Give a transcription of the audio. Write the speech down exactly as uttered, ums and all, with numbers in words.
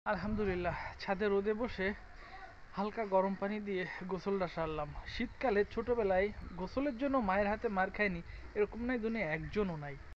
আলহামদুলিল্লাহ, ছাদে রোদে বসে হালকা গরম পানি দিয়ে গোসলটা সারলাম। শীতকালে ছোটবেলায় গোসলের জন্য মায়ের হাতে মার খাইনি এরকম নাই দুনিয়া একজনও নাই।